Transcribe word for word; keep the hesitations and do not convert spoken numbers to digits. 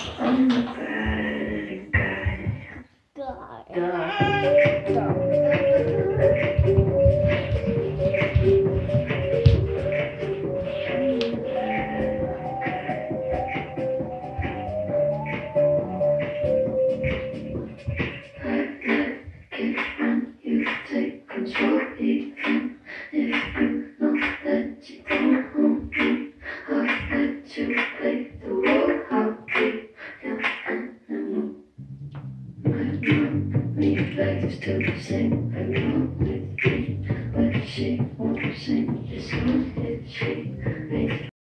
I'm the bad guy. Guy. You take control even if you know that you don't own me. I'll let you play the role. I'll be your animal. My mom reflects to the same. I know.